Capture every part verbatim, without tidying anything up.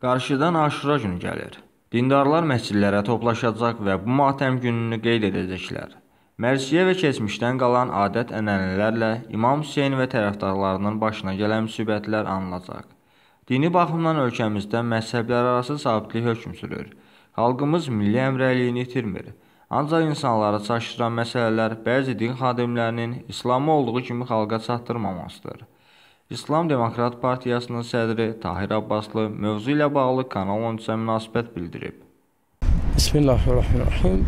Qarşıdan Aşura günü gəlir. Dindarlar məscidlərə toplaşacaq və bu matəm gününü qeyd edəcəklər. Mərsiyə və keçmişdən qalan adət-ənənələrlə İmam Hüseyn və tərəfdarlarının başına gələn müsibətlər anılacaq. Dini baxımdan ölkəmizdə məzhəblərarası sabitlik hökm sürür. Xalqımız milli əmrəliyini itirmir. Ancaq insanları çaşdıran məsələlər bəzi din xadimlərinin İslamı olduğu kimi xalqa çatdırmamasıdır. İslam Demokrat Partiyasının sədri Tahir Abbaslı mövzu ilə bağlı Kanal on üçə münasibət bildirib. Bismillahirrahmanirrahim.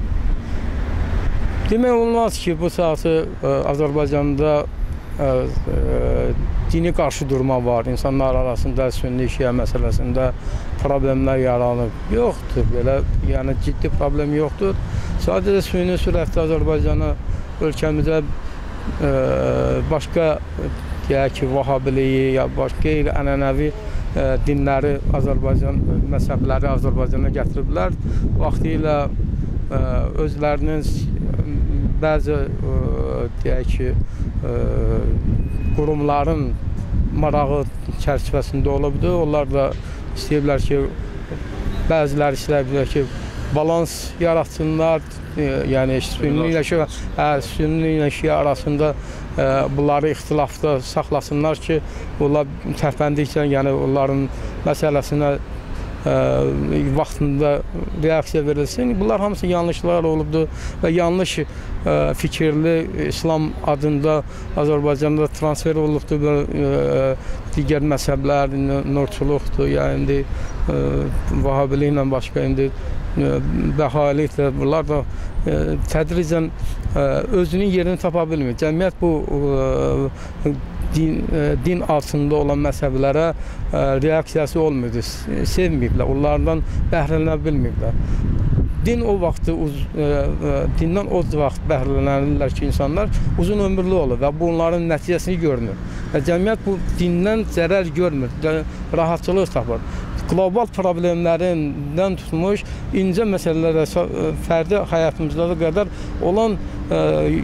Demək olmaz ki, bu saatı Azərbaycanda e, e, dini qarşı durma var. İnsanlar arasında sünni şiə məsələsində problemlər yaranıb. Yoxdur, belə yəni ciddi problem yoxdur. Sadəcə sünni sürətdə Azərbaycana, ölkəmizə e, başqa deyək ki, Vahabiliyi ya başqa qeyri-ənənəvi e, dinləri Azərbaycan, məzhəbləri Azərbaycana gətiriblər. Vaxtilə e, özlərinin bəzi e, deyək ki, e, qurumların marağı çərçivəsində olubdu. Onlar da istəyirlər ki, bəziləri istəyirlər ki, balans yaratsınlar. E, yəni sünni ilə şiə, hə, sünni ilə şiə arasında e, bunları ixtilafda saxlasınlar ki, onlar tərpəndikcə, yəni onların məsələsinə e, vaxtında reaksiya verilsin. Bunlar hamısı yanlışlar olubdur və yanlış e, fikirli İslam adında Azərbaycanda transfer olubdur və e, digər məzhəblər, nurçuluqdur, yəni indi e, Vahabiliklə başqa indi bəhaliklə bunlar da e, tədricən e, özünün yerini tapa bilmir. Cəmiyyət bu e, din, e, din altında olan məsələlərə e, reaksiyası olmurdur, sevməyiblər, onlardan bəhrələnə bilməyiblər. Din o vaxtı, uz, e, e, dindən o vaxt bəhrələnirlər ki, insanlar uzun ömürlü olur və bunların nəticəsini görünür. Və cəmiyyət bu dindən zərər görmür, rahatçılıq tapır. Qlobal problemlərindən tutmuş, incə məsələlərə, fərdi həyatımızda da qədər olan e,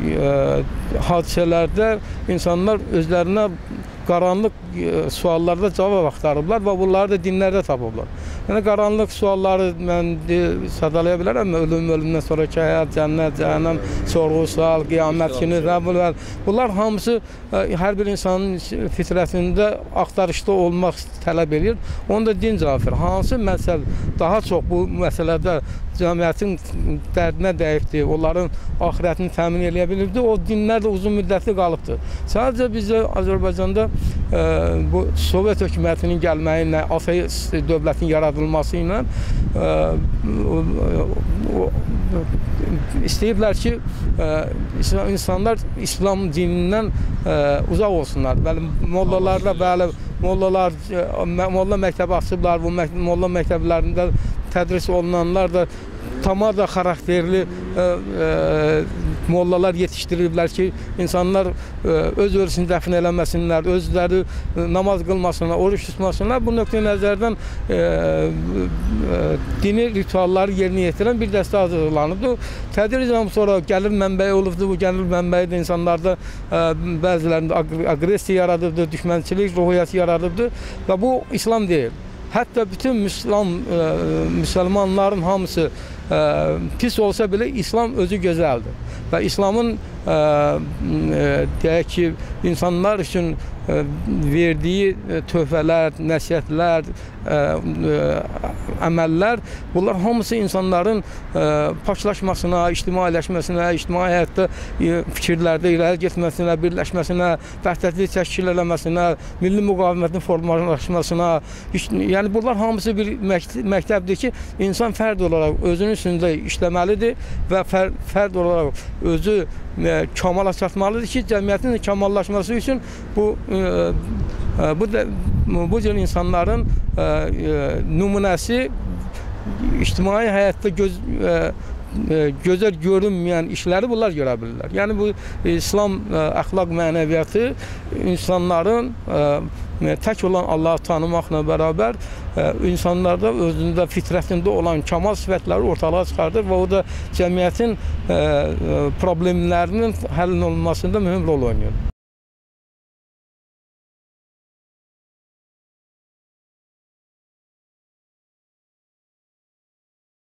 e, hadisələrdə insanlar özlərinə qaranlıq e, suallarda cavab axtarıblar və bunları da dinlərdə tapıblar. Yəni, qaranlıq sualları mən sadalaya bilərəm, ölüm, ölümdən sonraki həyat, cənnət, cəhənnəm, sorğu, sual, qiyamət günü, bunlar, bunlar hamısı e, hər bir insanın fitrətində axtarışda olmaq tələb edir. Onu da din cavab verir. Hansı məsəl daha çox bu məsələdə cəmiyyətin dərdinə dəyibdir, onların axirətini təmin edə bilibdir, o dinlər də uzun müddətli qalıbdır. Sadəcə bizdə Azərbaycanda e, bu Sovet hökumətinin gəlməyi ilə, ateist dövlətin yaradılması ilə e, o, o, istəyirlər ki, e, insanlar İslam dinindən e, uzaq olsunlar. Bəli, mollalarla, bəli, mollalar, molla məktəbi açıblar, bu məkt molla məktəblərində tədris olunanlar da tamada xarakterli e, e, mollalar yetişdirirlər ki, insanlar e, öz ölüsünü dəfn eləməsinlər, özləri e, namaz qılmasınlar, oruç tutmasınlar. Bu nöqtə nəzərdən e, e, dini ritualları yerinə yetirən bir dəstə hazırlanıbdır. Tədricən sonra gəlir mənbəyi olubdur, bu gəlir mənbəyi də insanlarda e, bəzilərində aqressiya yaradıbdır, düşmənçilik ruhiyyəti yaradıbdır və bu İslam deyil. Hətta bütün Müslam, e, müsəlmanların hamısı e, pis olsa belə İslam özü gözəldir. Və İslamın e, e, deyək ki, insanlar üçün e, verdiyi e, töhfələr, nəsihətlər, e, e, əməllər, bunlar hamısı insanların e, paçlaşmasına, ictimailəşməsinə, ictimai həyatda e, fikirlərdə irəli getməsinə, birləşməsinə, vəhdətlik təşkil eləməsinə, milli müqavimətin formalaşmasına, yəni bunlar hamısı bir məktəbdir ki, insan fərd olaraq özünün üstündə işləməlidir və fər, fərd olaraq özü e, kamala çatmalıdır ki, cəmiyyətin kamallaşması üçün bu e, e, bu, da, bu cür insanların e, e, nümunəsi ictimai həyatda göz, e, e, gözəl görünməyən işləri bunlar görə bilirlər. Yəni bu İslam e, əxlaq mənəviyyatı insanların e, tək olan Allahı tanımaqla bərabər e, insanlarda özündə fitrətində olan kamal sifətləri ortalığa çıxardır və o da cəmiyyətin e, problemlərinin həll olunmasında mühüm rol oynayır.